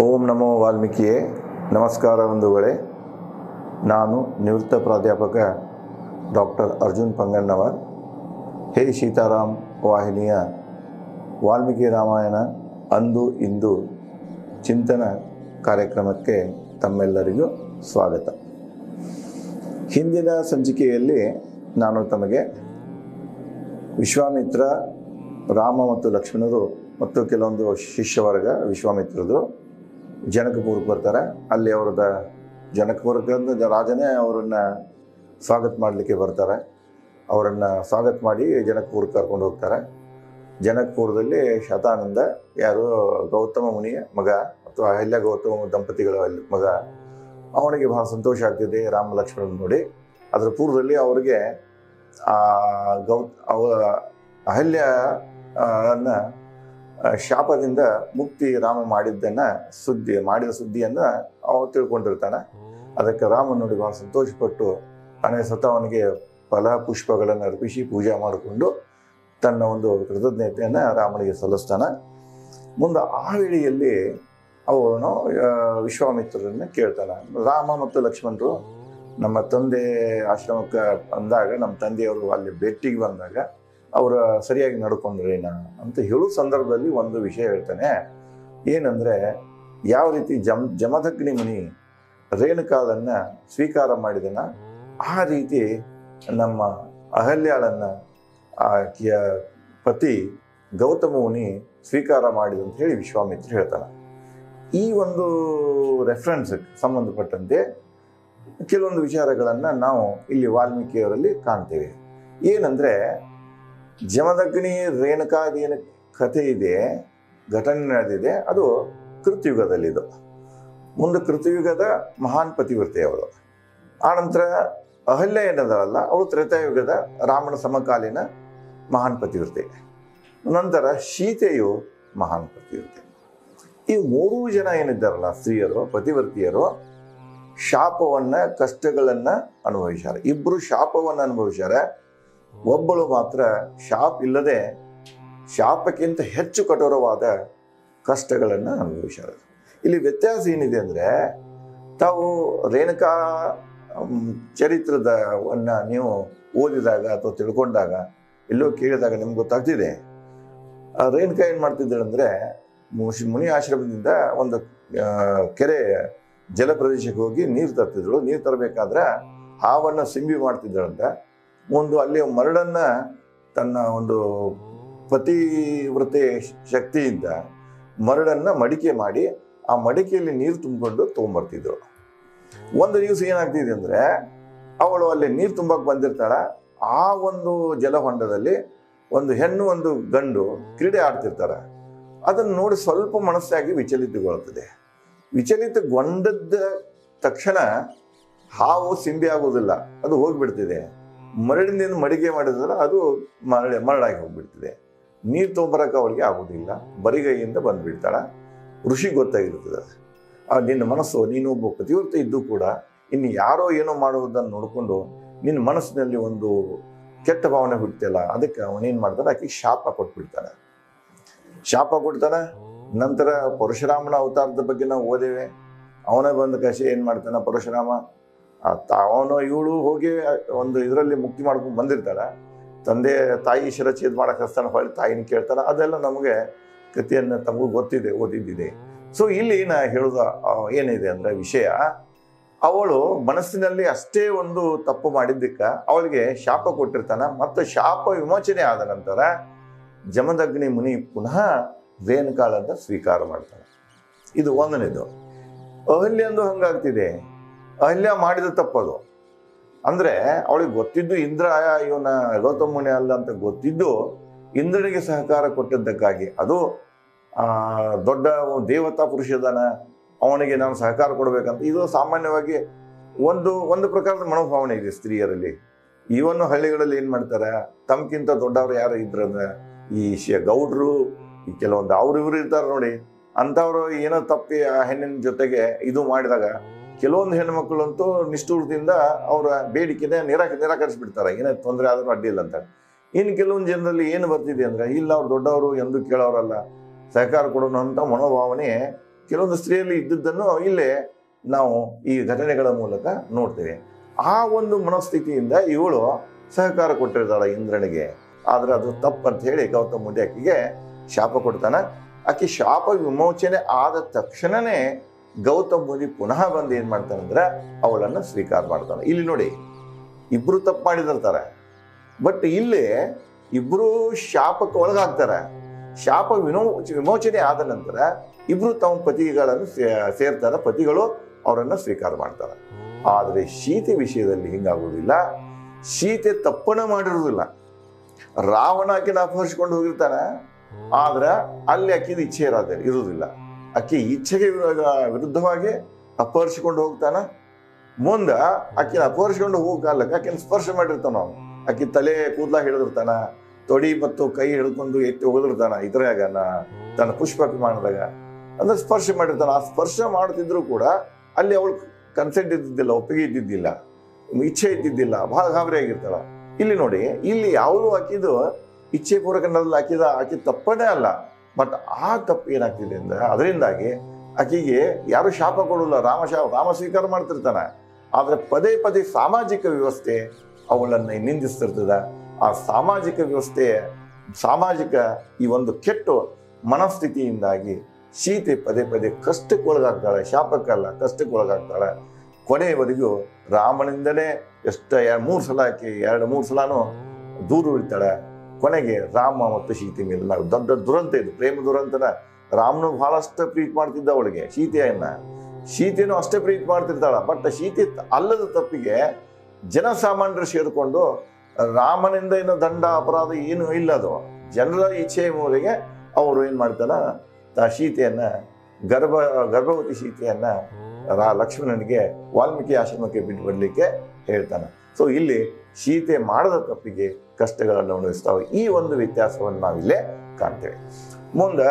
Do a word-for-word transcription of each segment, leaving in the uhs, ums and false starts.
ಓಂ ನಮೋ ವಾಲ್ಮೀಕಿಯೇ. ನಮಸ್ಕಾರ ಬಂಧುಗಳೇ. ನಾನು ನಿವೃತ್ತ ಪ್ರಾಧ್ಯಾಪಕ ಡಾಕ್ಟರ್ ಅರ್ಜುನ್ ಪಂಗಣ್ಣವರ್. ಹೇ ಸೀತಾರಾಮ್ ವಾಹಿನಿಯ ವಾಲ್ಮೀಕಿ ರಾಮಾಯಣ ಅಂದು ಇಂದು ಚಿಂತನ ಕಾರ್ಯಕ್ರಮಕ್ಕೆ ತಮ್ಮೆಲ್ಲರಿಗೂ ಸ್ವಾಗತ. ಹಿಂದಿನ ಸಂಚಿಕೆಯಲ್ಲಿ ನಾನು ತಮಗೆ ವಿಶ್ವಾಮಿತ್ರ, ರಾಮ ಮತ್ತು ಲಕ್ಷ್ಮಣರು ಮತ್ತು ಕೆಲವೊಂದು ಶಿಷ್ಯವರ್ಗ ವಿಶ್ವಾಮಿತ್ರರು ಜನಕಪುರಕ್ಕೆ ಬರ್ತಾರೆ. ಅಲ್ಲಿ ಅವ್ರದ ಜನಕಪುರಕ್ಕೆ ರಾಜನೇ ಅವರನ್ನು ಸ್ವಾಗತ ಮಾಡಲಿಕ್ಕೆ ಬರ್ತಾರೆ. ಅವರನ್ನು ಸ್ವಾಗತ ಮಾಡಿ ಜನಕಪುರಕ್ಕೆ ಕರ್ಕೊಂಡು ಹೋಗ್ತಾರೆ. ಜನಕಪುರದಲ್ಲಿ ಶತಾನಂದ, ಯಾರು ಗೌತಮ ಮುನಿಯ ಮಗ ಅಥವಾ ಅಹಲ್ಯ ಗೌತಮ ದಂಪತಿಗಳ ಮಗ, ಅವನಿಗೆ ಬಹಳ ಸಂತೋಷ ಆಗ್ತಿದೆ ರಾಮ ಲಕ್ಷ್ಮಣನ ನೋಡಿ. ಅದರ ಪೂರ್ವದಲ್ಲಿ ಅವರಿಗೆ ಆ ಗೌ ಅವ ಅಹಲ್ಯ ಅನ್ನ ಶಾಪದಿಂದ ಮುಕ್ತಿ ರಾಮ ಮಾಡಿದ್ದನ್ನು ಸುದ್ದಿ ಮಾಡಿದ ಸುದ್ದಿಯನ್ನು ಅವನು ತಿಳ್ಕೊಂಡಿರ್ತಾನೆ. ಅದಕ್ಕೆ ರಾಮ ನೋಡಿ ಬಹಳ ಸಂತೋಷಪಟ್ಟು ಅನೇ ಸ್ವತಃ ಅವನಿಗೆ ಫಲ ಪುಷ್ಪಗಳನ್ನು ಅರ್ಪಿಸಿ ಪೂಜೆ ಮಾಡಿಕೊಂಡು ತನ್ನ ಒಂದು ಕೃತಜ್ಞತೆಯನ್ನು ರಾಮನಿಗೆ ಸಲ್ಲಿಸ್ತಾನೆ. ಮುಂದೆ ಆ ವೇಳೆಯಲ್ಲಿ ಅವನು ವಿಶ್ವಾಮಿತ್ರರನ್ನು ಕೇಳ್ತಾನೆ. ರಾಮ ಮತ್ತು ಲಕ್ಷ್ಮಣರು ನಮ್ಮ ತಂದೆ ಆಶ್ರಮಕ್ಕೆ ಬಂದಾಗ, ನಮ್ಮ ತಂದೆಯವರು ಅಲ್ಲಿ ಭೇಟಿಗೆ ಬಂದಾಗ ಅವರ ಸರಿಯಾಗಿ ನಡ್ಕೊಂಡ್ರೇನ ಅಂತ ಹೇಳೋ ಸಂದರ್ಭದಲ್ಲಿ ಒಂದು ವಿಷಯ ಹೇಳ್ತಾನೆ. ಏನಂದರೆ, ಯಾವ ರೀತಿ ಜಮ್ ಜಮದಗ್ನಿ ಮುನಿ ರೇಣುಕಾಳನ್ನು ಸ್ವೀಕಾರ ಮಾಡಿದನ, ಆ ರೀತಿ ನಮ್ಮ ಅಹಲ್ಯಾಳನ್ನು ಆಕೆಯ ಪತಿ ಗೌತಮ ಮುನಿ ಸ್ವೀಕಾರ ಮಾಡಿದಂತ ಹೇಳಿ ವಿಶ್ವಾಮಿತ್ರ ಹೇಳ್ತಾನೆ. ಈ ಒಂದು ರೆಫರೆನ್ಸ್ಗೆ ಸಂಬಂಧಪಟ್ಟಂತೆ ಕೆಲವೊಂದು ವಿಚಾರಗಳನ್ನು ನಾವು ಇಲ್ಲಿ ವಾಲ್ಮೀಕಿಯವರಲ್ಲಿ ಕಾಣ್ತೇವೆ. ಏನಂದರೆ, ಜಮದಗ್ನಿ ರೇಣುಕಾದೇನು ಕಥೆ ಇದೆ, ಘಟನೆ ನಡೆದಿದೆ, ಅದು ಕೃತಯುಗದಲ್ಲಿದು. ಮುಂದೆ ಕೃತಯುಗದ ಮಹಾನ್ ಪತಿವ್ರತೆ ಅವಳು. ಆನಂತರ ಅಹಲ್ಯ ಏನದಲ್ಲ, ಅವಳು ತ್ರೇತಾಯುಗದ ರಾಮನ ಸಮಕಾಲೀನ ಮಹಾನ್ ಪತಿವ್ರತೆ. ನಂತರ ಸೀತೆಯು ಮಹಾನ್ ಪತಿವ್ರತೆ. ಈ ಮೂರೂ ಜನ ಏನಿದ್ದಾರಲ್ಲ ಸ್ತ್ರೀಯರು, ಪತಿವ್ರತಿಯರು, ಶಾಪವನ್ನು ಕಷ್ಟಗಳನ್ನು ಅನುಭವಿಸ್ಯಾರ. ಇಬ್ಬರು ಶಾಪವನ್ನು ಅನುಭವಿಸ್ಯಾರ. ಒಬ್ಬಳು ಮಾತ್ರ ಶಾಪ ಇಲ್ಲದೆ ಶಾಪಕ್ಕಿಂತ ಹೆಚ್ಚು ಕಠೋರವಾದ ಕಷ್ಟಗಳನ್ನು ಅನುಭವಿಸ್ಯಾರ. ಇಲ್ಲಿ ವ್ಯತ್ಯಾಸ ಏನಿದೆ ಅಂದರೆ, ತಾವು ರೇಣುಕಾ ಚರಿತ್ರದವನ್ನು ನೀವು ಓದಿದಾಗ ಅಥವಾ ತಿಳ್ಕೊಂಡಾಗ, ಎಲ್ಲೋ ಕೇಳಿದಾಗ ನಿಮ್ಗೆ ಗೊತ್ತಾಗ್ತಿದೆ. ರೇಣುಕಾ ಏನು ಮಾಡ್ತಿದ್ದಾಳೆ ಅಂದರೆ, ಮುನಿ ಆಶ್ರಮದಿಂದ ಒಂದು ಕೆರೆ ಜಲಪ್ರದೇಶಕ್ಕೆ ಹೋಗಿ ನೀರು ತರ್ತಿದ್ದಳು. ನೀರು ತರಬೇಕಾದ್ರೆ ಹಾವನ್ನು ಸಿಂಬಿ ಮಾಡ್ತಿದ್ದಳಂತ. ಒಂದು ಅಲ್ಲಿ ಮರಳನ್ನು ತನ್ನ ಒಂದು ಪತಿವ್ರತೆ ಶಕ್ತಿಯಿಂದ ಮರಳನ್ನು ಮಡಿಕೆ ಮಾಡಿ ಆ ಮಡಿಕೆಯಲ್ಲಿ ನೀರು ತುಂಬಿಕೊಂಡು ತೊಗೊಂಬರ್ತಿದ್ದಳು. ಒಂದು ದಿವಸ ಏನಾಗ್ತಿದೆ ಅಂದರೆ, ಅವಳು ಅಲ್ಲಿ ನೀರು ತುಂಬಕ್ಕೆ ಬಂದಿರ್ತಾಳೆ. ಆ ಒಂದು ಜಲಹೊಂಡದಲ್ಲಿ ಒಂದು ಹೆಣ್ಣು ಒಂದು ಗಂಡು ಕ್ರೀಡೆ ಆಡ್ತಿರ್ತಾರೆ. ಅದನ್ನು ನೋಡಿ ಸ್ವಲ್ಪ ಮನಸ್ಸಾಗಿ ವಿಚಲಿತಗೊಳ್ಳುತ್ತದೆ. ವಿಚಲಿತಗೊಂಡದ್ದ ತಕ್ಷಣ ಹಾವು ಸಿಂಬಿ ಆಗೋದಿಲ್ಲ, ಅದು ಹೋಗಿಬಿಡ್ತಿದೆ. ಮರಳಿನಿಂದ ಮಡಿಗೆ ಮಾಡಿದ್ರೆ ಅದು ಮರಳ ಮರಳಾಗಿ ಹೋಗ್ಬಿಡ್ತಿದೆ. ನೀರು ತೊಗೊಂಬರಕ್ಕೆ ಅವಳಿಗೆ ಆಗೋದಿಲ್ಲ, ಬರಿಗೈಯಿಂದ ಬಂದುಬಿಡ್ತಾಳೆ. ಋಷಿ ಗೊತ್ತಾಗಿರ್ತದೆ, ಆ ನಿನ್ನ ಮನಸ್ಸು, ನೀನೊಬ್ಬ ಪತಿವ್ರತೆ ಇದ್ದು ಕೂಡ ಇನ್ನು ಯಾರೋ ಏನೋ ಮಾಡುವುದನ್ನು ನೋಡಿಕೊಂಡು ನಿನ್ನ ಮನಸ್ಸಿನಲ್ಲಿ ಒಂದು ಕೆಟ್ಟ ಭಾವನೆ ಹುಡ್ತಿಲ್ಲ. ಅದಕ್ಕೆ ಅವನೇನು ಮಾಡ್ತಾನೆ, ಆಕೆಗೆ ಶಾಪ ಕೊಟ್ಬಿಡ್ತಾನೆ. ಶಾಪ ಕೊಡ್ತಾನೆ. ನಂತರ ಪರಶುರಾಮನ ಅವತಾರದ ಬಗ್ಗೆ ನಾವು ಓದೇವೆ. ಅವನೇ ಬಂದ ಕಷೆ ಏನು ಮಾಡ್ತಾನೆ ಪರಶುರಾಮ, ಅವನು ಇವಳು ಹೋಗಿ ಒಂದು ಇದರಲ್ಲಿ ಮುಕ್ತಿ ಮಾಡ್ಕೊಂಡು ಬಂದಿರ್ತಾಳೆ. ತಂದೆ ತಾಯಿ ಶಿರಚ್ಛೇದ ಮಾಡಕ್ಕೆ ಹಸ್ತಾನೆ, ಹೊಳ್ಳಿ ತಾಯಿನ ಕೇಳ್ತಾನೆ. ಅದೆಲ್ಲ ನಮಗೆ ಕಥೆಯನ್ನು ತಮಗೂ ಗೊತ್ತಿದೆ, ಓದಿದ್ದಿದೆ. ಸೊ ಇಲ್ಲಿ ನಾ ಹೇಳೋದು ಏನಿದೆ ಅಂದರೆ ವಿಷಯ, ಅವಳು ಮನಸ್ಸಿನಲ್ಲಿ ಅಷ್ಟೇ ಒಂದು ತಪ್ಪು ಮಾಡಿದ್ದಕ್ಕೆ ಅವಳಿಗೆ ಶಾಪ ಕೊಟ್ಟಿರ್ತಾನೆ. ಮತ್ತು ಶಾಪ ವಿಮೋಚನೆ ಆದ ನಂತರ ಜಮದಗ್ನಿ ಮುನಿ ಪುನಃ ರೇಣುಕಾಳನ್ನು ಸ್ವೀಕಾರ ಮಾಡ್ತಾನೆ. ಇದು ಒಂದನೇದು. ಅಹಲ್ಯಂದು ಹಂಗಾಗ್ತಿದೆ. ಅಹಲ್ಯ ಮಾಡಿದ ತಪ್ಪದು. ಅಂದರೆ ಅವಳಿಗೆ ಗೊತ್ತಿದ್ದು ಇಂದ್ರ ಇವನ ಗೌತಮ ಮುನಿ ಅಲ್ಲ ಅಂತ ಗೊತ್ತಿದ್ದು ಇಂದ್ರನಿಗೆ ಸಹಕಾರ ಕೊಟ್ಟಿದ್ದಕ್ಕಾಗಿ, ಅದು ದೊಡ್ಡ ದೇವತಾ ಪುರುಷದನ, ಅವನಿಗೆ ನಾನು ಸಹಕಾರ ಕೊಡಬೇಕಂತ, ಇದು ಸಾಮಾನ್ಯವಾಗಿ ಒಂದು ಒಂದು ಪ್ರಕಾರದ ಮನೋಭಾವನೆ ಇದೆ ಸ್ತ್ರೀಯರಲ್ಲಿ. ಈವನ್ನು ಹಳ್ಳಿಗಳಲ್ಲಿ ಏನು ಮಾಡ್ತಾರೆ, ತಮ್ಗಿಂತ ದೊಡ್ಡವರು ಯಾರು ಇದ್ರಂದ್ರೆ ಈ ಶ ಗೌಡ್ರು, ಈ ಕೆಲವೊಂದು ಅವ್ರು ಇವರು ಇರ್ತಾರೆ ನೋಡಿ, ಅಂಥವ್ರು ಏನೋ ತಪ್ಪಿ ಆ ಹೆಣ್ಣಿನ ಜೊತೆಗೆ ಇದು ಮಾಡಿದಾಗ ಕೆಲವೊಂದು ಹೆಣ್ಮಕ್ಳಂತೂ ನಿಷ್ಠೂರದಿಂದ ಅವರ ಬೇಡಿಕೆನ ನಿರಾಕ ನಿರಾಕರಿಸ್ಬಿಡ್ತಾರೆ. ಏನೇ ತೊಂದರೆ ಆದರೂ ಅಡ್ಡಿಲ್ಲ ಅಂತ. ಇನ್ನು ಕೆಲವೊಂದು ಜನರಲ್ಲಿ ಏನು ಬರ್ತಿದೆ ಅಂದರೆ, ಇಲ್ಲ ಅವ್ರು ದೊಡ್ಡವರು ಎಂದು ಕೇಳೋರಲ್ಲ, ಸಹಕಾರ ಕೊಡೋಣ ಅಂತ ಮನೋಭಾವನೆ ಕೆಲವೊಂದು ಸ್ತ್ರೀಯಲ್ಲಿ ಇದ್ದದ್ದನ್ನು ಇಲ್ಲೇ ನಾವು ಈ ಘಟನೆಗಳ ಮೂಲಕ ನೋಡ್ತೇವೆ. ಆ ಒಂದು ಮನಸ್ಥಿತಿಯಿಂದ ಇವಳು ಸಹಕಾರ ಕೊಟ್ಟಿರ್ತಾಳೆ ಇಂದ್ರನಿಗೆ. ಆದ್ರೆ ಅದು ತಪ್ಪಂತ ಹೇಳಿ ಗೌತಮ ಮುನಿ ಆಕೆಗೆ ಶಾಪ ಕೊಡ್ತಾನ. ಆಕೆ ಶಾಪ ವಿಮೋಚನೆ ಆದ ತಕ್ಷಣನೇ ಗೌತಮ ಮುನಿ ಪುನಃ ಬಂದು ಏನ್ ಮಾಡ್ತಾನಂದ್ರೆ ಅವಳನ್ನ ಸ್ವೀಕಾರ ಮಾಡ್ತಾನೆ. ಇಲ್ಲಿ ನೋಡಿ, ಇಬ್ರು ತಪ್ಪು ಮಾಡಿದಿರ್ತಾರೆ, ಬಟ್ ಇಲ್ಲಿ ಇಬ್ರು ಶಾಪಕ್ಕೆ ಒಳಗಾಗ್ತಾರೆ. ಶಾಪ ವಿನೋ ವಿಮೋಚನೆ ಆದ ನಂತರ ಇಬ್ರು ತಮ್ಮ ಪತಿಗಳನ್ನು ಸೇರ್ತಾರೆ, ಪತಿಗಳು ಅವರನ್ನ ಸ್ವೀಕಾರ ಮಾಡ್ತಾರೆ. ಆದ್ರೆ ಸೀತೆ ವಿಷಯದಲ್ಲಿ ಹಿಂಗಾಗುವುದಿಲ್ಲ. ಸೀತೆ ತಪ್ಪನ ಮಾಡಿರುವುದಿಲ್ಲ. ರಾವಣ ಆಕೆನ ಅಪಹರಿಸಿಕೊಂಡು ಹೋಗಿರ್ತಾನೆ, ಆದ್ರೆ ಅಲ್ಲಿ ಅಕ್ಕಿದ ಇಚ್ಛೆ ಇರೋದೇ ಇರುವುದಿಲ್ಲ. ಅಕ್ಕಿ ಇಚ್ಛೆಗೆ ವಿರುದ್ಧವಾಗಿ ಅಪಹರಿಸಿಕೊಂಡು ಹೋಗ್ತಾನ. ಮುಂದ ಅಕ್ಕಿನ ಅಪಹರಿಸಿಕೊಂಡು ಹೋಗಲ್ಲ, ಅಕ್ಕಿನ ಸ್ಪರ್ಶ ಮಾಡಿರ್ತಾನ. ಅವನು ಅಕ್ಕಿ ತಲೆ ಕೂದಲ ಹಿಡಿದಿರ್ತಾನ, ತೊಡಿ ಮತ್ತು ಕೈ ಹಿಡ್ಕೊಂಡು ಎತ್ತಿ ಹೋಗಿರ್ತಾನ. ಇದ್ರಾಗ ತನ್ನ ಪುಷ್ಪ ವಿಮಾನದಾಗ ಅಂದ್ರೆ ಸ್ಪರ್ಶ ಮಾಡಿರ್ತಾನ. ಆ ಸ್ಪರ್ಶ ಮಾಡ್ತಿದ್ರು ಕೂಡ ಅಲ್ಲಿ ಅವಳು ಕನ್ಸೆಂಟ್ ಇದ್ದಿದ್ದಿಲ್ಲ, ಒಪ್ಪಿಗೆ ಇದ್ದಿದ್ದಿಲ್ಲ, ಇಚ್ಛೆ ಇದ್ದಿದ್ದಿಲ್ಲ, ಬಹಳ ಗಾಬರಿ ಆಗಿರ್ತಾಳ. ಇಲ್ಲಿ ನೋಡಿ, ಇಲ್ಲಿ ಯಾವುದು ಹಾಕಿದ್ದು ಇಚ್ಛೆ ಪೂರ್ವಕನಲ್ಲಿ ಹಾಕಿದ ಆಕೆ ತಪ್ಪನೇ ಅಲ್ಲ. ಬಟ್ ಆ ತಪ್ಪು ಏನಾಗ್ತಿದೆ ಅಂದ್ರೆ ಅದರಿಂದಾಗಿ ಆಕೆಗೆ ಯಾರು ಶಾಪ ಕೊಡಲ್ಲ, ರಾಮ ಶಾ ರಾಮ ಸ್ವೀಕಾರ ಮಾಡ್ತಿರ್ತಾನೆ. ಆದ್ರೆ ಪದೇ ಪದೇ ಸಾಮಾಜಿಕ ವ್ಯವಸ್ಥೆ ಅವಳನ್ನ ನಿಂದಿಸ್ತಿರ್ತದ. ಆ ಸಾಮಾಜಿಕ ವ್ಯವಸ್ಥೆ ಸಾಮಾಜಿಕ ಈ ಒಂದು ಕೆಟ್ಟ ಮನಸ್ಥಿತಿಯಿಂದಾಗಿ ಸೀತೆ ಪದೇ ಪದೇ ಕಷ್ಟಕ್ಕೆ ಒಳಗಾಗ್ತಾಳೆ, ಶಾಪಕ್ಕಲ್ಲ ಕಷ್ಟಕ್ಕೆ ಒಳಗಾಗ್ತಾಳೆ. ಕೊನೆಯವರೆಗೂ ರಾಮನಿಂದಲೇ ಎಷ್ಟ ಎರಡು ಮೂರು ಸಲ ಆಕೆ ಎರಡು ಮೂರು ಸಲಾನು ದೂರ ಉಳಿತಾಳೆ. ಕೊನೆಗೆ ರಾಮ ಮತ್ತು ಸೀತೆ ಮೇಲೆ ನಾವು ದೊಡ್ಡ ದುರಂತ ಇದು, ಪ್ರೇಮ ದುರಂತನ. ರಾಮನು ಬಹಳಷ್ಟು ಪ್ರೀತಿ ಮಾಡ್ತಿದ್ದ ಅವಳಿಗೆ ಸೀತೆಯನ್ನ, ಸೀತೆನೂ ಅಷ್ಟೇ ಪ್ರೀತಿ ಮಾಡ್ತಿರ್ತಾಳ. ಬಟ್ ಸೀತೆ ಅಲ್ಲದ ತಪ್ಪಿಗೆ ಜನಸಾಮಾನ್ಯರು ಸೇರಿಕೊಂಡು ರಾಮನಿಂದ ಏನು ದಂಡ ಅಪರಾಧ ಏನು ಇಲ್ಲ, ಅದು ಜನರ ಇಚ್ಛೆಯ ಮೂಲೆಗೆ ಅವರು ಏನ್ ಮಾಡ್ತಾರ, ಸೀತೆಯನ್ನ ಗರ್ಭ ಗರ್ಭವತಿ ಸೀತೆಯನ್ನ ರಾ ಲಕ್ಷ್ಮಣನಿಗೆ ವಾಲ್ಮೀಕಿ ಆಶ್ರಮಕ್ಕೆ ಬಿಟ್ಟು ಬರಲಿಕ್ಕೆ ಹೇಳ್ತಾನೆ. ಸೊ ಇಲ್ಲಿ ಸೀತೆ ಮಾಡದ ತಪ್ಪಿಗೆ ಕಷ್ಟಗಳನ್ನು ಅನುಭವಿಸ್ತಾವೆ. ಈ ಒಂದು ವ್ಯತ್ಯಾಸವನ್ನು ನಾವಿಲ್ಲೇ ಕಾಣ್ತೇವೆ. ಮುಂದೆ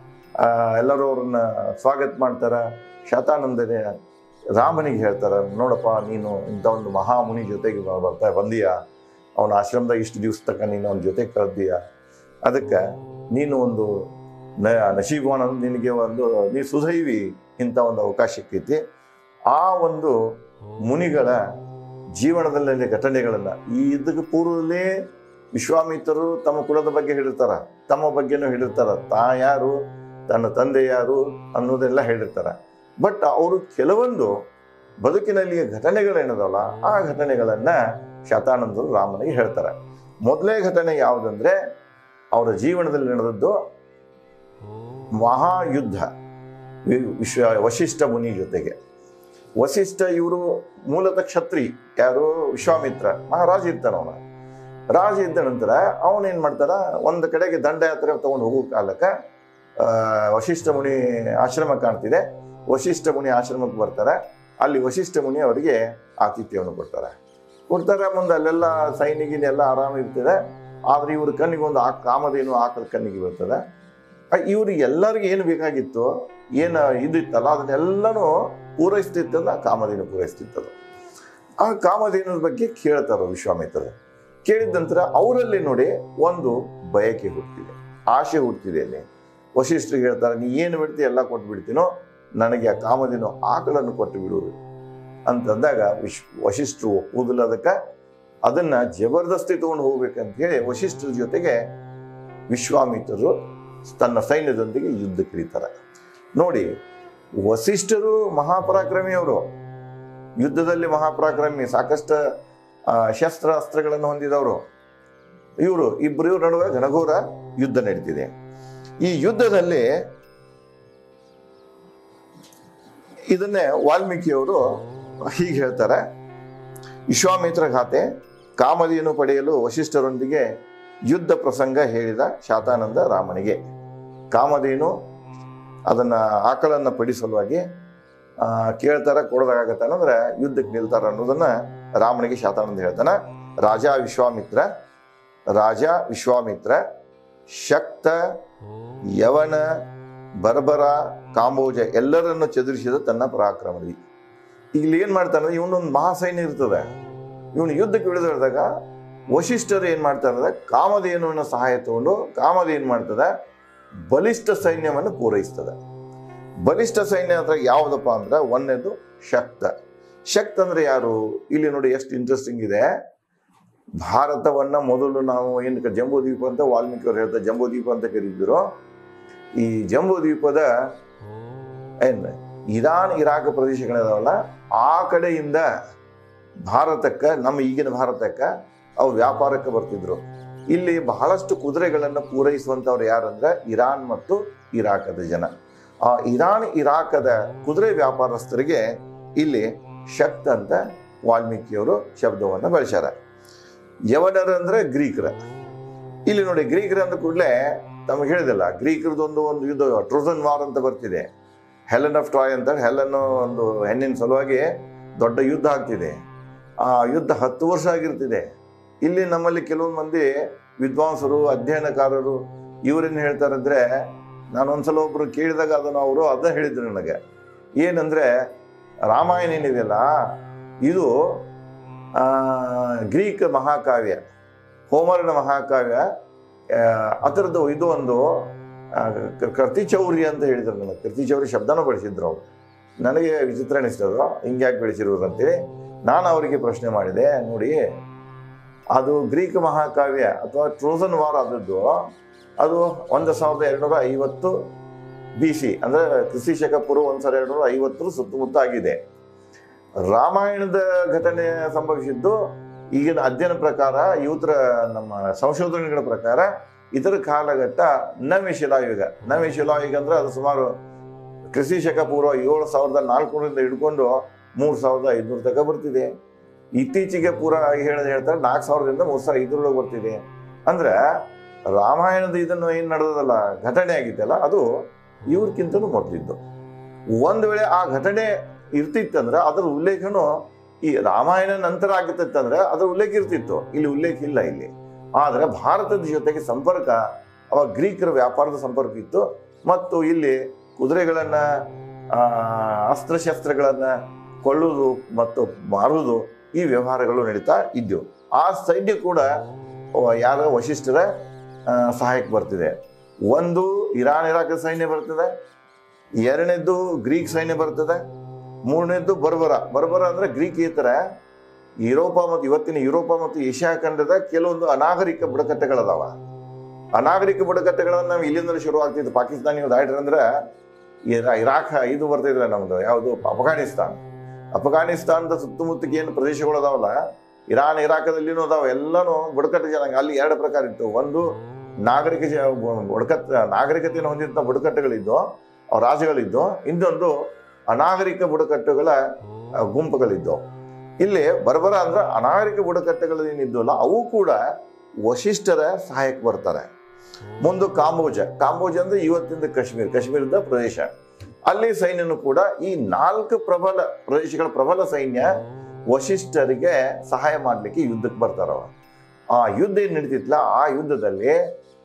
ಎಲ್ಲರೂ ಅವ್ರನ್ನ ಸ್ವಾಗತ ಮಾಡ್ತಾರ. ಶತಾನಂದನೇ ರಾಮನಿಗೆ ಹೇಳ್ತಾರ, ನೋಡಪ್ಪ ನೀನು ಇಂಥ ಒಂದು ಮಹಾಮುನಿ ಜೊತೆಗೆ ಬರ್ತಾ ಬಂದೀಯ, ಅವನ ಆಶ್ರಮದಾಗ ಇಷ್ಟು ದಿವಸ ತನಕ ನೀನು ಅವನ ಜೊತೆ ಕಳ್ದೀಯ, ಅದಕ್ಕೆ ನೀನು ಒಂದು ನ ನಶೀಬಾನ ನಿನಗೆ ಒಂದು ನೀ ಸುದೈವಿ ಇಂಥ ಒಂದು ಅವಕಾಶ ಸಿಕ್ಕೈತಿ. ಆ ಒಂದು ಮುನಿಗಳ ಜೀವನದಲ್ಲಿ ಘಟನೆಗಳನ್ನ ಈ ಇದಕ್ಕೆ ಪೂರ್ವದಲ್ಲೇ ವಿಶ್ವಾಮಿತ್ರರು ತಮ್ಮ ಕುಲದ ಬಗ್ಗೆ ಹೇಳಿರ್ತಾರ, ತಮ್ಮ ಬಗ್ಗೆನೂ ಹೇಳಿರ್ತಾರ, ತಾ ಯಾರು ತನ್ನ ತಂದೆ ಯಾರು ಅನ್ನೋದೆಲ್ಲ ಹೇಳಿರ್ತಾರ. ಬಟ್ ಅವರು ಕೆಲವೊಂದು ಬದುಕಿನಲ್ಲಿ ಘಟನೆಗಳೇನದಲ್ಲ ಆ ಘಟನೆಗಳನ್ನ ಶತಾನಂದರು ರಾಮನಿಗೆ ಹೇಳ್ತಾರೆ. ಮೊದಲೇ ಘಟನೆ ಯಾವುದಂದ್ರೆ ಅವರ ಜೀವನದಲ್ಲಿ ನಡೆದದ್ದು ಮಹಾಯುದ್ಧ ವಿಶ್ವ ವಶಿಷ್ಠ ಮುನಿ ಜೊತೆಗೆ. ವಶಿಷ್ಠ ಇವರು ಮೂಲತಃ ಕ್ಷತ್ರಿ, ಯಾರು ವಿಶ್ವಾಮಿತ್ರ ಮಹಾರಾಜ ಇರ್ತಾನ. ಅವನ ರಾಜ ಇದ್ದ ನಂತರ ಅವನೇನ್ ಮಾಡ್ತಾರ, ಒಂದು ಕಡೆಗೆ ದಂಡಯಾತ್ರೆ ತಗೊಂಡು ಹೋಗೋ ಕಾಲಕ್ಕೆ ಆ ವಶಿಷ್ಠ ಮುನಿ ಆಶ್ರಮ ಕಾಣ್ತಿದೆ. ವಶಿಷ್ಠ ಮುನಿ ಆಶ್ರಮಕ್ಕೆ ಬರ್ತಾರೆ. ಅಲ್ಲಿ ವಶಿಷ್ಠ ಮುನಿ ಅವರಿಗೆ ಆತಿಥ್ಯವನ್ನು ಕೊಡ್ತಾರೆ ಕೊಡ್ತಾರೆ ಮುಂದೆ ಅಲ್ಲೆಲ್ಲ ಸೈನಿಗಿನ ಎಲ್ಲ ಆರಾಮ ಇರ್ತದೆ. ಆದ್ರೆ ಇವ್ರ ಕಣ್ಣಿಗೆ ಒಂದು ಆ ಕಾಮಧೇನು ಆಕಳ ಕಣ್ಣಿಗೆ ಬರ್ತದೆ. ಇವ್ರಿಗೆ ಎಲ್ಲರಿಗೂ ಏನು ಬೇಕಾಗಿತ್ತು, ಏನು ಇದಿತ್ತಲ್ಲ ಅದನ್ನೆಲ್ಲನೂ ಪೂರೈಸ್ತಿತ್ತಲ್ಲ ಕಾಮಧೇನು ಪೂರೈಸ್ತಿತ್ತದು. ಆ ಕಾಮಧೇನದ ಬಗ್ಗೆ ಕೇಳ್ತಾರ ವಿಶ್ವಾಮಿತ್ರರು. ಕೇಳಿದ ನಂತರ ಅವರಲ್ಲಿ ನೋಡಿ ಒಂದು ಬಯಕೆ ಹುಟ್ಟಿದೆ, ಆಸೆ ಹುಟ್ಟಿದೆ. ಅಲ್ಲಿ ವಶಿಷ್ಠರಿಗೆ ಹೇಳ್ತಾರೆ, ನೀ ಏನು ಬಿಡ್ತಿ ಎಲ್ಲ ಕೊಟ್ಟು ಬಿಡ್ತೀನೋ, ನನಗೆ ಆ ಕಾಮಧೇನು ಆಕಳನ್ನು ಕೊಟ್ಟು ಬಿಡುವುದು ಅಂತಂದಾಗ ವಿಶ್ ವಶಿಷ್ಠರು ಒಪ್ಪುವುದಿಲ್ಲ. ಅದಕ್ಕೆ ಅದನ್ನ ಜಬರ್ದಸ್ತಿ ತಗೊಂಡು ಹೋಗ್ಬೇಕಂತ ಹೇಳಿ ವಶಿಷ್ಠರ ಜೊತೆಗೆ ವಿಶ್ವಾಮಿತ್ರರು ತನ್ನ ಸೈನ್ಯದೊಂದಿಗೆ ಯುದ್ಧಕ್ಕೆ ಇಳಿತಾರೆ. ನೋಡಿ, ವಶಿಷ್ಠರು ಮಹಾಪರಾಕ್ರಮಿ, ಅವರು ಯುದ್ಧದಲ್ಲಿ ಮಹಾಪರಾಕ್ರಮಿ, ಸಾಕಷ್ಟು ಶಸ್ತ್ರ ಅಸ್ತ್ರಗಳನ್ನು ಹೊಂದಿದವರು ಇವರು. ಇಬ್ಬರು ನಡುವೆ ಘನಘೋರ ಯುದ್ಧ ನಡೀತಿದೆ. ಈ ಯುದ್ಧದಲ್ಲಿ ಇದನ್ನೇ ವಾಲ್ಮೀಕಿಯವರು ಹೀಗೆ ಹೇಳ್ತಾರೆ, ವಿಶ್ವಾಮಿತ್ರ ಗಾಥೆ, ಕಾಮಧೇನು ಪಡೆಯಲು ವಶಿಷ್ಠರೊಂದಿಗೆ ಯುದ್ಧ ಪ್ರಸಂಗ ಹೇಳಿದ ಶಾತಾನಂದ ರಾಮನಿಗೆ. ಕಾಮಧೇನು ಅದನ್ನ ಆಕಳನ್ನ ಪಡಿಸಲುವಾಗಿ ಆ ಕೇಳ್ತಾರ, ಕೊಡೋದಾಗತ್ತ ಅಂದ್ರೆ ಯುದ್ಧಕ್ಕೆ ನಿಲ್ತಾರ ಅನ್ನೋದನ್ನ ರಾಮನಿಗೆ ಶಾತಾನಂದ ಹೇಳ್ತಾನ. ರಾಜ ವಿಶ್ವಾಮಿತ್ರ ರಾಜ ವಿಶ್ವಾಮಿತ್ರ ಶಕ್ತ ಯವನ ಬರ್ಬರ ಕಾಂಬೋಜ ಎಲ್ಲರನ್ನು ಚದುರಿಸಿದ ತನ್ನ ಪರಾಕ್ರಮದಿ. ಇಲ್ಲಿ ಏನ್ ಮಾಡ್ತಾನೆ, ಇವನೊಂದು ಮಹಾಸೈನ್ಯ ಇರ್ತದೆ. ಇವನು ಯುದ್ಧಕ್ಕೆ ಇಳಿದಾಗ ವಶಿಷ್ಠರು ಏನ್ ಮಾಡ್ತಾರೆ, ಕಾಮಧೇನುವಿನ ಸಹಾಯ ತಗೊಂಡು ಕಾಮಧೇನು ಏನ್ ಮಾಡ್ತದೆ, ಬಲಿಷ್ಠ ಸೈನ್ಯವನ್ನು ಪೂರೈಸ್ತದೆ. ಬಲಿಷ್ಠ ಸೈನ್ಯ ಅಂದ್ರೆ ಯಾವುದಪ್ಪ ಅಂದ್ರೆ ಒಂದನೇದು ಶಕ್ತ. ಶಕ್ತ ಅಂದ್ರೆ ಯಾರು? ಇಲ್ಲಿ ನೋಡಿ ಎಷ್ಟು ಇಂಟ್ರೆಸ್ಟಿಂಗ್ ಇದೆ. ಭಾರತವನ್ನ ಮೊದಲು ನಾವು ಏನು ಜಂಬೂ ದ್ವೀಪ ಅಂತ ವಾಲ್ಮೀಕಿ ಅವರು ಹೇಳ್ತಾರೆ, ಜಂಬೂ ದ್ವೀಪ ಅಂತ ಕರೀತಿದ್ರು. ಈ ಜಂಬೂ ದ್ವೀಪದ ಏನ್ ಇರಾನ್ ಇರಾಕ್ ಪ್ರದೇಶಗಳಿದಾವಲ್ಲ, ಆ ಕಡೆಯಿಂದ ಭಾರತಕ್ಕೆ, ನಮ್ಮ ಈಗಿನ ಭಾರತಕ್ಕೆ ಅವು ವ್ಯಾಪಾರಕ್ಕೆ ಬರ್ತಿದ್ರು. ಇಲ್ಲಿ ಬಹಳಷ್ಟು ಕುದುರೆಗಳನ್ನು ಪೂರೈಸುವಂಥವ್ರು ಯಾರಂದ್ರೆ ಇರಾನ್ ಮತ್ತು ಇರಾಕದ ಜನ. ಆ ಇರಾನ್ ಇರಾಕದ ಕುದುರೆ ವ್ಯಾಪಾರಸ್ಥರಿಗೆ ಇಲ್ಲಿ ಶಕ್ತ ಅಂತ ವಾಲ್ಮೀಕಿಯವರು ಶಬ್ದವನ್ನು ಬಳಸ್ಯಾರ. ಯವನರ ಅಂದ್ರೆ ಗ್ರೀಕರ. ಇಲ್ಲಿ ನೋಡಿ ಗ್ರೀಕರ ಅಂದ ಕೂಡಲೇ ತಮಗೆ ಹೇಳಿದಿಲ್ಲ, ಗ್ರೀಕರದೊಂದು ಒಂದು ಯುದ್ಧ ಟ್ರೋಜನ್ ವಾರ್ ಅಂತ ಬರ್ತಿದೆ. ಹೆಲೆನ್ ಆಫ್ ಟ್ರಾಯ್ ಅಂತ, ಹೆಲೆನ್ ಒಂದು ಹೆಣ್ಣಿನ ಸಲುವಾಗಿ ದೊಡ್ಡ ಯುದ್ಧ ಆಗ್ತಿದೆ. ಆ ಯುದ್ಧ ಹತ್ತು ವರ್ಷ ಆಗಿರ್ತಿದೆ. ಇಲ್ಲಿ ನಮ್ಮಲ್ಲಿ ಕೆಲವೊಂದು ಮಂದಿ ವಿದ್ವಾಂಸರು, ಅಧ್ಯಯನಕಾರರು ಇವರೇನು ಹೇಳ್ತಾರಂದ್ರೆ, ನಾನು ಒಂದ್ಸಲ ಒಬ್ರು ಕೇಳಿದಾಗ ಅದನ್ನು ಅವರು ಅದನ್ನ ಹೇಳಿದ್ರು ನನಗೆ. ಏನಂದ್ರೆ ರಾಮಾಯಣ ಏನಿದೆಯಲ್ಲ, ಇದು ಗ್ರೀಕ್ ಮಹಾಕಾವ್ಯ, ಹೋಮರನ ಮಹಾಕಾವ್ಯ. ಅದರದ್ದು ಇದು ಒಂದು ಕೃತಿಚೌರ್ಯ ಅಂತ ಹೇಳಿದ್ರು ನನಗೆ. ಕೃತಿಚೌರ್ಯ ಶಬ್ದನೂ ಬಳಸಿದ್ರು ಅವರು. ನನಗೆ ವಿಚಿತ್ರ ಅನಿಸ್ತದು, ಹಿಂಗ್ಯಾಕೆ ಬೆಳೆಸಿರೋರು ಅಂತೇಳಿ. ನಾನು ಅವರಿಗೆ ಪ್ರಶ್ನೆ ಮಾಡಿದೆ, ನೋಡಿ ಅದು ಗ್ರೀಕ್ ಮಹಾಕಾವ್ಯ ಅಥವಾ ಟ್ರೋಜನ್ ವಾರ್ ಆದದ್ದು ಅದು ಒಂದು ಸಾವಿರದ ಎರಡುನೂರ ಐವತ್ತು ಬಿ ಸಿ ಅಂದ್ರೆ ಕ್ರಿಸ್ತಿ ಶಕ ಪೂರ್ವ ಒಂದು ಸಾವಿರದ ಎರಡುನೂರ ಐವತ್ತರ ಸುತ್ತಮುತ್ತ ಆಗಿದೆ. ರಾಮಾಯಣದ ಘಟನೆ ಸಂಭವಿಸಿದ್ದು ಈಗಿನ ಅಧ್ಯಯನ ಪ್ರಕಾರ, ಯುವತರ ನಮ್ಮ ಸಂಶೋಧನೆಗಳ ಪ್ರಕಾರ ಇದರ ಕಾಲಘಟ್ಟ ನವ್ಯ ಶಿಲಾಯುಗ. ನವ್ಯ ಶಿಲಾಯುಗ ಅಂದ್ರೆ ಅದು ಸುಮಾರು ಕ್ರಿಸ್ತಿ ಶಕ ಪೂರ್ವ ಏಳು ಸಾವಿರದ ನಾಲ್ಕುನೂರಿಂದ ಹಿಡ್ಕೊಂಡು ಮೂರು ಸಾವಿರದ ಐದುನೂರ ತನಕ ಬರ್ತಿದೆ. ಇತ್ತೀಚೆಗೆ ಪೂರ ಹೇಳ ಹೇಳ್ತಾರೆ ನಾಲ್ಕು ಸಾವಿರದಿಂದ ಮೂರು ಸಾವಿರ ಐದರೊಳಗೆ ಬರ್ತಿದೆ. ಅಂದ್ರೆ ರಾಮಾಯಣದ ಇದನ್ನು ಏನು ನಡೆದಲ್ಲ, ಘಟನೆ ಆಗಿತ್ತಲ್ಲ, ಅದು ಇವ್ರಕ್ಕಿಂತಲೂ ಮೊದಲಿದ್ದು. ಒಂದು ವೇಳೆ ಆ ಘಟನೆ ಇರ್ತಿತ್ತಂದ್ರೆ ಅದರ ಉಲ್ಲೇಖನು ಈ ರಾಮಾಯಣ ನಂತರ ಆಗಿತ್ತಂದ್ರೆ ಅದರ ಉಲ್ಲೇಖ ಇರ್ತಿತ್ತು. ಇಲ್ಲಿ ಉಲ್ಲೇಖ ಇಲ್ಲ ಇಲ್ಲಿ. ಆದರೆ ಭಾರತದ ಜೊತೆಗೆ ಸಂಪರ್ಕ ಅವಾಗ ಗ್ರೀಕರ ವ್ಯಾಪಾರದ ಸಂಪರ್ಕ ಇತ್ತು. ಮತ್ತು ಇಲ್ಲಿ ಕುದುರೆಗಳನ್ನ, ಅಸ್ತ್ರಶಸ್ತ್ರಗಳನ್ನ ಕೊಳ್ಳುವುದು ಮತ್ತು ಮಾರುವುದು, ಈ ವ್ಯವಹಾರಗಳು ನಡೀತಾ ಇದ್ದವು. ಆ ಸೈನ್ಯ ಕೂಡ ಯಾರ ವಶಿಷ್ಠರ ಸಹಾಯಕ್ಕೆ ಬರ್ತಿದೆ. ಒಂದು ಇರಾನ್ ಇರಾಕ್ ಸೈನ್ಯ ಬರ್ತದೆ, ಎರಡನೇದ್ದು ಗ್ರೀಕ್ ಸೈನ್ಯ ಬರ್ತದೆ, ಮೂರನೇದ್ದು ಬರ್ಬರ. ಬರ್ಬರ ಅಂದ್ರೆ ಗ್ರೀಕೇತರ ಯುರೋಪ ಮತ್ತು ಇವತ್ತಿನ ಯುರೋಪ ಮತ್ತು ಏಷ್ಯಾ ಖಂಡದ ಕೆಲವೊಂದು ಅನಾಗರಿಕ ಬುಡಕಟ್ಟೆಗಳದಾವ. ಅನಾಗರಿಕ ಬುಡಕಟ್ಟೆಗಳನ್ನ ನಾವು ಇಲ್ಲಿಂದಲೇ ಶುರು ಆಗ್ತಿತ್ತು. ಪಾಕಿಸ್ತಾನಿ ದಾಟ್ರಿ ಅಂದ್ರೆ ಇರಾಕ್ ಇದು ಬರ್ತಿದ್ರೆ ನಮ್ದು ಯಾವುದು ಅಫ್ಘಾನಿಸ್ತಾನ್. ಅಫ್ಘಾನಿಸ್ತಾನದ ಸುತ್ತಮುತ್ತಕ್ಕೆ ಏನು ಪ್ರದೇಶಗಳು ಅದಾವಲ್ಲ, ಇರಾನ್ ಇರಾಕದಲ್ಲಿನೂ ಅದಾವ, ಎಲ್ಲನೂ ಬುಡಕಟ್ಟು ಜನಾಂಗ. ಅಲ್ಲಿ ಎರಡು ಪ್ರಕಾರ ಇತ್ತು. ಒಂದು ನಾಗರಿಕ ಬುಡಕತ್ ನಾಗರಿಕತೆಯನ್ನು ಹೊಂದಿದ್ದ ಬುಡಕಟ್ಟುಗಳಿದ್ದು, ಅವು ರಾಜ್ಯಗಳಿದ್ದು. ಇನ್ನೊಂದು ಅನಾಗರಿಕ ಬುಡಕಟ್ಟುಗಳ ಗುಂಪುಗಳಿದ್ದು. ಇಲ್ಲಿ ಬರ್ಬರ ಅಂದ್ರೆ ಅನಾಗರಿಕ ಬುಡಕಟ್ಟುಗಳು ಏನಿದ್ದಲ್ಲ, ಅವು ಕೂಡ ವಶಿಷ್ಠರ ಸಹಾಯಕ್ಕೆ ಬರ್ತಾರೆ. ಮುಂದೆ ಕಾಂಬೋಜ. ಕಾಂಬೋಜ ಅಂದ್ರೆ ಇವತ್ತಿನ ಕಾಶ್ಮೀರ, ಕಾಶ್ಮೀರದ ಪ್ರದೇಶ. ಅಲ್ಲಿ ಸೈನ್ಯನು ಕೂಡ ಈ ನಾಲ್ಕು ಪ್ರಬಲ ಪ್ರದೇಶಗಳ ಪ್ರಬಲ ಸೈನ್ಯ ವಶಿಷ್ಠರಿಗೆ ಸಹಾಯ ಮಾಡಲಿಕ್ಕೆ ಯುದ್ಧಕ್ಕೆ ಬರ್ತಾರವ. ಆ ಯುದ್ಧ ಏನು ನಡೀತಿತ್ತಲ್ಲ, ಆ ಯುದ್ಧದಲ್ಲಿ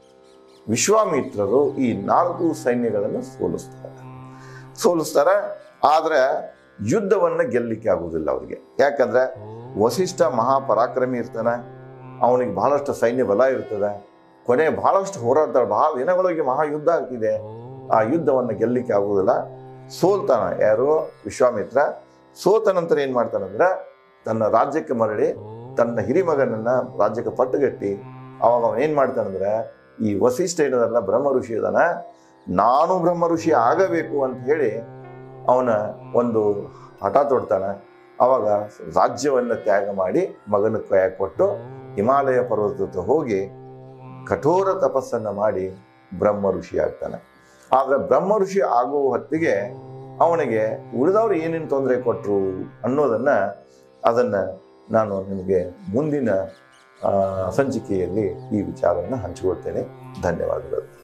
ವಿಶ್ವಾಮಿತ್ರರು ಈ ನಾಲ್ಕು ಸೈನ್ಯಗಳನ್ನು ಸೋಲಿಸ್ತಾರೆ ಸೋಲಿಸ್ತಾರೆ ಆದ್ರೆ ಯುದ್ಧವನ್ನ ಗೆಲ್ಲಲಿಕ್ಕೆ ಆಗುವುದಿಲ್ಲ ಅವ್ರಿಗೆ. ಯಾಕಂದ್ರೆ ವಶಿಷ್ಠ ಮಹಾಪರಾಕ್ರಮಿ ಇರ್ತಾನೆ, ಅವನಿಗೆ ಬಹಳಷ್ಟು ಸೈನ್ಯ ಬಲ ಇರ್ತದೆ. ಕೊನೆ ಬಹಳಷ್ಟು ಹೋರಾಡ್ತಾರೆ, ಬಹಳ ದಿನಗಳಿಗೆ ಮಹಾಯುದ್ಧ ಆಗ್ತಿದೆ. ಆ ಯುದ್ಧವನ್ನು ಗೆಲ್ಲಲಿಕ್ಕೆ ಆಗುವುದಿಲ್ಲ, ಸೋಲ್ತಾನ. ಯಾರು? ವಿಶ್ವಾಮಿತ್ರ. ಸೋತ ನಂತರ ಏನ್ ಮಾಡ್ತಾನಂದ್ರೆ ತನ್ನ ರಾಜ್ಯಕ್ಕೆ ಮರಳಿ ತನ್ನ ಹಿರಿಮಗನನ್ನ ರಾಜ್ಯಕ್ಕೆ ಪಟ್ಟುಗಟ್ಟಿ ಅವಾಗ ಅವನ್ ಏನ್ ಮಾಡ್ತಾನಂದ್ರೆ, ಈ ವಸಿಷ್ಠ ಏನದಲ್ಲ ಬ್ರಹ್ಮ ಋಷಿ ಅದನ್ನ, ನಾನು ಬ್ರಹ್ಮ ಋಷಿ ಆಗಬೇಕು ಅಂತ ಹೇಳಿ ಅವನ ಒಂದು ಹಠ ತೊಡ್ತಾನೆ. ಅವಾಗ ರಾಜ್ಯವನ್ನ ತ್ಯಾಗ ಮಾಡಿ ಮಗನ ಕೈಯಾಗ ಕೊಟ್ಟು ಹಿಮಾಲಯ ಪರ್ವತಕ್ಕೆ ಹೋಗಿ ಕಠೋರ ತಪಸ್ಸನ್ನ ಮಾಡಿ ಬ್ರಹ್ಮ ಋಷಿ ಆಗ್ತಾನೆ. ಆದ್ರೆ ಬ್ರಹ್ಮ ಋಷಿ ಆಗುವ ಹೊತ್ತಿಗೆ ಅವನಿಗೆ ಉಳಿದವರು ಏನೇನು ತೊಂದರೆ ಕೊಟ್ಟರು ಅನ್ನೋದನ್ನ ಅದನ್ನ ನಾನು ನಿಮಗೆ ಮುಂದಿನ ಸಂಚಿಕೆಯಲ್ಲಿ ಈ ವಿಚಾರವನ್ನು ಹಂಚಿಕೊಳ್ತೇನೆ. ಧನ್ಯವಾದಗಳು.